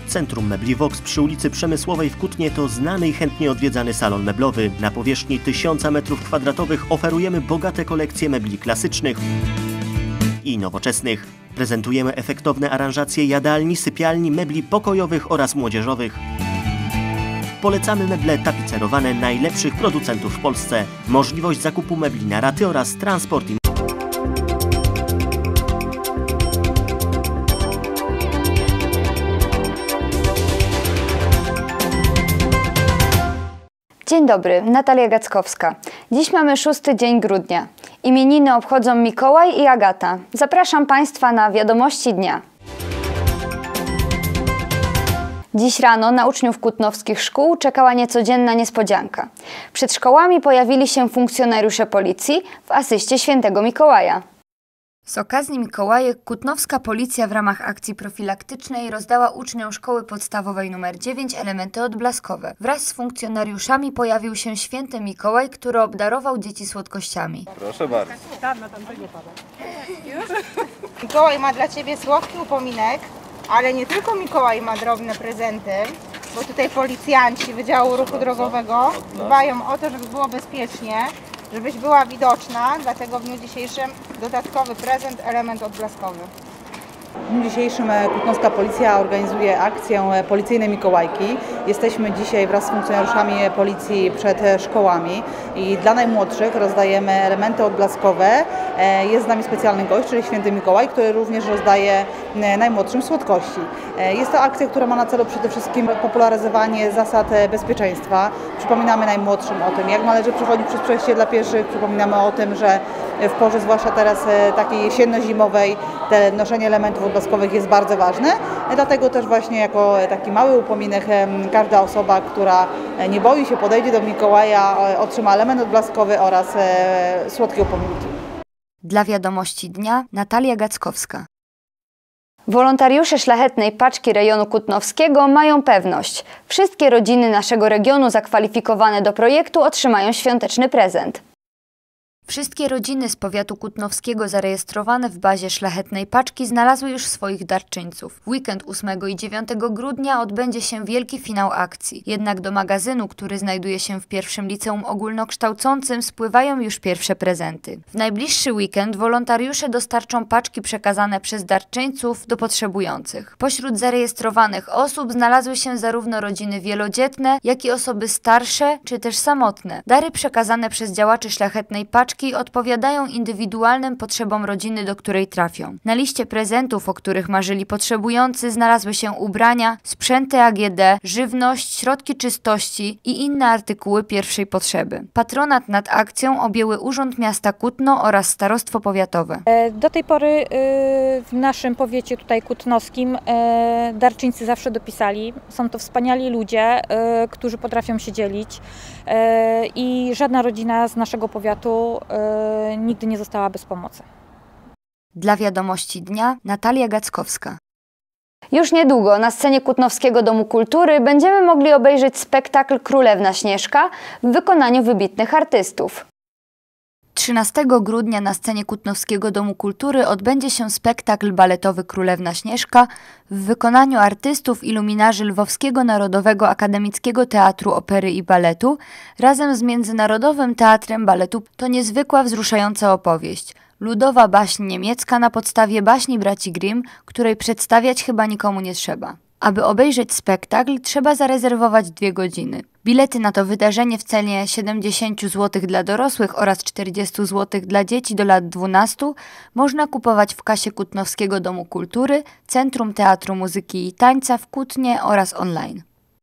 Centrum Mebli Vox przy ulicy Przemysłowej w Kutnie to znany i chętnie odwiedzany salon meblowy. Na powierzchni 1000 m2 oferujemy bogate kolekcje mebli klasycznych i nowoczesnych. Prezentujemy efektowne aranżacje jadalni, sypialni, mebli pokojowych oraz młodzieżowych. Polecamy meble tapicerowane najlepszych producentów w Polsce. Możliwość zakupu mebli na raty oraz transport i Dzień dobry, Natalia Gackowska. Dziś mamy 6 dzień grudnia. Imieniny obchodzą Mikołaj i Agata. Zapraszam Państwa na wiadomości dnia. Dziś rano na uczniów kutnowskich szkół czekała niecodzienna niespodzianka. Przed szkołami pojawili się funkcjonariusze policji w asyście świętego Mikołaja. Z okazji Mikołajek kutnowska policja w ramach akcji profilaktycznej rozdała uczniom szkoły podstawowej nr 9 elementy odblaskowe. Wraz z funkcjonariuszami pojawił się święty Mikołaj, który obdarował dzieci słodkościami. Proszę bardzo. Mikołaj ma dla Ciebie słodki upominek, ale nie tylko Mikołaj ma drobne prezenty, bo tutaj policjanci Wydziału Ruchu Drogowego dbają o to, żeby było bezpiecznie, żebyś była widoczna, dlatego w dniu dzisiejszym dodatkowy prezent, element odblaskowy. W dniu dzisiejszym kutnowska policja organizuje akcję Policyjne Mikołajki. Jesteśmy dzisiaj wraz z funkcjonariuszami policji przed szkołami i dla najmłodszych rozdajemy elementy odblaskowe. Jest z nami specjalny gość, czyli święty Mikołaj, który również rozdaje najmłodszym słodkości. Jest to akcja, która ma na celu przede wszystkim popularyzowanie zasad bezpieczeństwa. Przypominamy najmłodszym o tym, jak należy przechodzić przez przejście dla pieszych. Przypominamy o tym, że w porze, zwłaszcza teraz takiej jesienno-zimowej, noszenie elementów odblaskowych jest bardzo ważne. Dlatego też właśnie jako taki mały upominek każda osoba, która nie boi się, podejdzie do Mikołaja, otrzyma element odblaskowy oraz słodkie upominki. Dla wiadomości dnia Natalia Gackowska. Wolontariusze Szlachetnej Paczki rejonu kutnowskiego mają pewność. Wszystkie rodziny naszego regionu zakwalifikowane do projektu otrzymają świąteczny prezent. Wszystkie rodziny z powiatu kutnowskiego zarejestrowane w bazie Szlachetnej Paczki znalazły już swoich darczyńców. W weekend 8 i 9 grudnia odbędzie się wielki finał akcji. Jednak do magazynu, który znajduje się w pierwszym liceum ogólnokształcącym, spływają już pierwsze prezenty. W najbliższy weekend wolontariusze dostarczą paczki przekazane przez darczyńców do potrzebujących. Pośród zarejestrowanych osób znalazły się zarówno rodziny wielodzietne, jak i osoby starsze czy też samotne. Dary przekazane przez działaczy Szlachetnej Paczki odpowiadają indywidualnym potrzebom rodziny, do której trafią. Na liście prezentów, o których marzyli potrzebujący, znalazły się ubrania, sprzęty AGD, żywność, środki czystości i inne artykuły pierwszej potrzeby. Patronat nad akcją objęły Urząd Miasta Kutno oraz Starostwo Powiatowe. Do tej pory w naszym powiecie tutaj kutnowskim darczyńcy zawsze dopisali. Są to wspaniali ludzie, którzy potrafią się dzielić i żadna rodzina z naszego powiatu nigdy nie została bez pomocy. Dla wiadomości dnia Natalia Gackowska. Już niedługo na scenie Kutnowskiego Domu Kultury będziemy mogli obejrzeć spektakl Królewna Śnieżka w wykonaniu wybitnych artystów. 13 grudnia na scenie Kutnowskiego Domu Kultury odbędzie się spektakl baletowy Królewna Śnieżka w wykonaniu artystów iluminarzy Lwowskiego Narodowego Akademickiego Teatru Opery i Baletu razem z Międzynarodowym Teatrem Baletu. To niezwykła, wzruszająca opowieść. Ludowa baśń niemiecka na podstawie baśni braci Grimm, której przedstawiać chyba nikomu nie trzeba. Aby obejrzeć spektakl, trzeba zarezerwować 2 godziny. Bilety na to wydarzenie w cenie 70 zł dla dorosłych oraz 40 zł dla dzieci do lat 12 można kupować w kasie Kutnowskiego Domu Kultury, Centrum Teatru Muzyki i Tańca w Kutnie oraz online.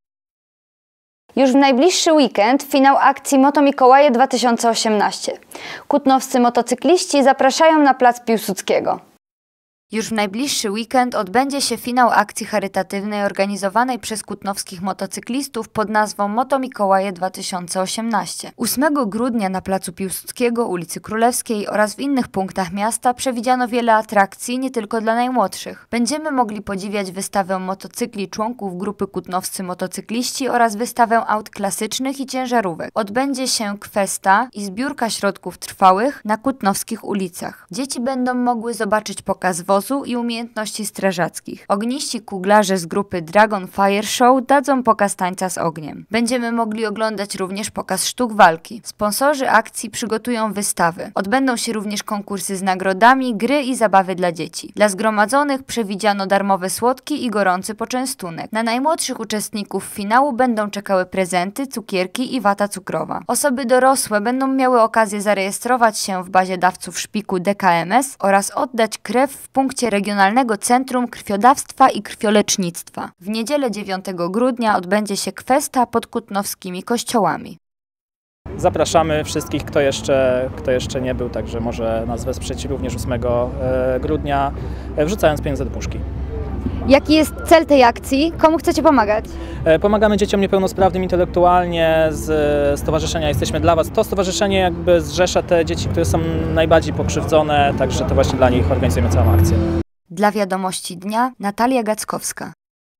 Już w najbliższy weekend finał akcji Moto Mikołaje 2018. Kutnowscy motocykliści zapraszają na plac Piłsudskiego. Już w najbliższy weekend odbędzie się finał akcji charytatywnej organizowanej przez kutnowskich motocyklistów pod nazwą Moto Mikołaje 2018. 8 grudnia na placu Piłsudskiego, ulicy Królewskiej oraz w innych punktach miasta przewidziano wiele atrakcji, nie tylko dla najmłodszych. Będziemy mogli podziwiać wystawę motocykli członków grupy Kutnowscy Motocykliści oraz wystawę aut klasycznych i ciężarówek. Odbędzie się kwesta i zbiórka środków trwałych na kutnowskich ulicach. Dzieci będą mogły zobaczyć pokaz wody, wozu i umiejętności strażackich. Ogniści kuglarze z grupy Dragon Fire Show dadzą pokaz tańca z ogniem. Będziemy mogli oglądać również pokaz sztuk walki. Sponsorzy akcji przygotują wystawy. Odbędą się również konkursy z nagrodami, gry i zabawy dla dzieci. Dla zgromadzonych przewidziano darmowe słodki i gorący poczęstunek. Na najmłodszych uczestników finału będą czekały prezenty, cukierki i wata cukrowa. Osoby dorosłe będą miały okazję zarejestrować się w bazie dawców szpiku DKMS oraz oddać krew w punkcie Regionalnego Centrum Krwiodawstwa i Krwiolecznictwa. W niedzielę 9 grudnia odbędzie się kwesta pod kutnowskimi kościołami. Zapraszamy wszystkich, kto jeszcze nie był, także może nas wesprzeć również 8 grudnia, wrzucając pieniądze do puszki. Jaki jest cel tej akcji? Komu chcecie pomagać? Pomagamy dzieciom niepełnosprawnym intelektualnie z stowarzyszenia Jesteśmy dla Was. To stowarzyszenie jakby zrzesza te dzieci, które są najbardziej pokrzywdzone, także to właśnie dla nich organizujemy całą akcję. Dla Wiadomości Dnia Natalia Gackowska.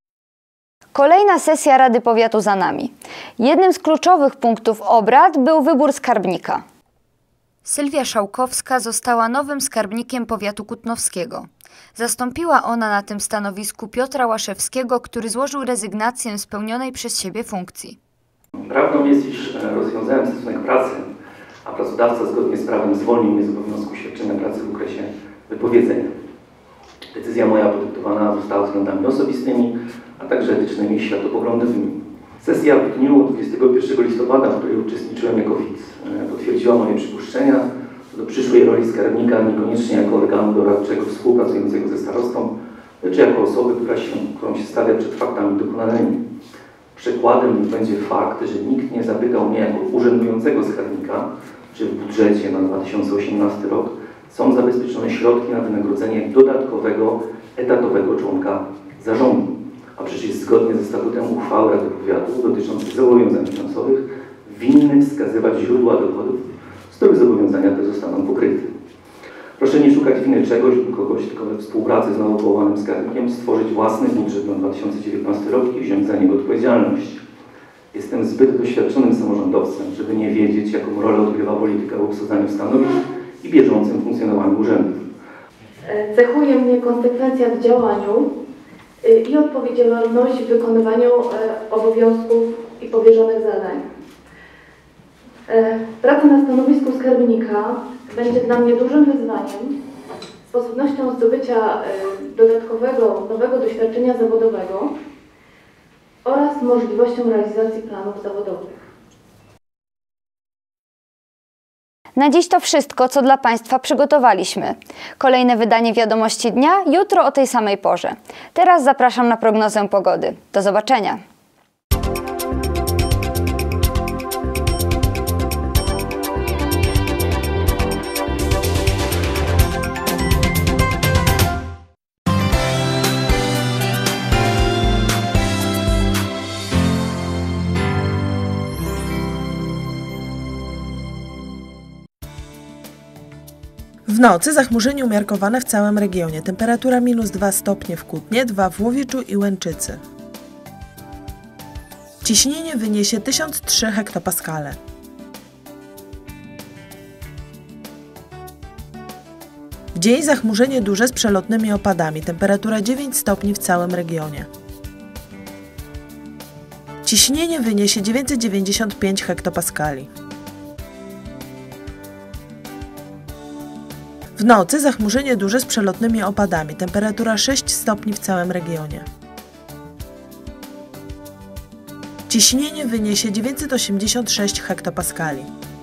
Kolejna sesja Rady Powiatu za nami. Jednym z kluczowych punktów obrad był wybór skarbnika. Sylwia Szałkowska została nowym skarbnikiem powiatu kutnowskiego. Zastąpiła ona na tym stanowisku Piotra Łaszewskiego, który złożył rezygnację z pełnionej przez siebie funkcji. Prawdą jest, iż rozwiązałem stosunek pracy, a pracodawca zgodnie z prawem zwolnił mnie z obowiązku świadczenia pracy w okresie wypowiedzenia. Decyzja moja podyktowana została względami osobistymi, a także etycznymi i światopoglądowymi. Sesja w dniu 21 listopada, w której uczestniczyłem jako widz, potwierdziła moje przypuszczenia do przyszłej roli skarbnika, niekoniecznie jako organu doradczego współpracującego ze starostą, lecz jako osoby, którą się stawia przed faktami dokonanymi. Przykładem będzie fakt, że nikt nie zapytał mnie jako urzędującego skarbnika, czy w budżecie na 2018 rok są zabezpieczone środki na wynagrodzenie dodatkowego, etatowego członka zarządu. A przecież zgodnie ze statutem uchwały Rady Powiatu dotyczących zobowiązań finansowych winny wskazywać źródła dochodów, z których zobowiązania te zostaną pokryte. Proszę nie szukać winy czegoś lub kogoś, tylko we współpracy z nowo powołanym skarbnikiem stworzyć własny budżet na 2019 rok i wziąć za niego odpowiedzialność. Jestem zbyt doświadczonym samorządowcem, żeby nie wiedzieć, jaką rolę odgrywa polityka w obsadzaniu stanowisk i bieżącym funkcjonowaniu urzędów. Cechuje mnie konsekwencja w działaniu i odpowiedzialność w wykonywaniu obowiązków i powierzonych zadań. Praca na stanowisku skarbnika będzie dla mnie dużym wyzwaniem, sposobnością zdobycia dodatkowego, nowego doświadczenia zawodowego oraz możliwością realizacji planów zawodowych. Na dziś to wszystko, co dla Państwa przygotowaliśmy. Kolejne wydanie Wiadomości Dnia jutro o tej samej porze. Teraz zapraszam na prognozę pogody. Do zobaczenia! W nocy zachmurzenie umiarkowane w całym regionie. Temperatura -2 stopnie w Kutnie, 2 w Łowiczu i Łęczycy. Ciśnienie wyniesie 1003 hektopaskale. W dzień zachmurzenie duże z przelotnymi opadami. Temperatura 9 stopni w całym regionie. Ciśnienie wyniesie 995 hektopaskali. W nocy zachmurzenie duże z przelotnymi opadami. Temperatura 6 stopni w całym regionie. Ciśnienie wyniesie 986 hektopaskali.